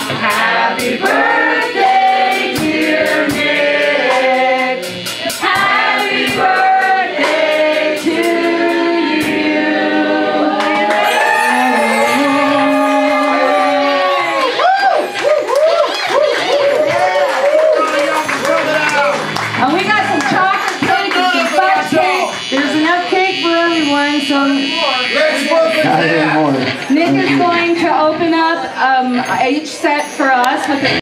Happy birthday, dear Nick. Happy birthday to you. And we got some chocolate cake and some fudge cake. There's enough cake for everyone, so Nick is going to open up each set for us with a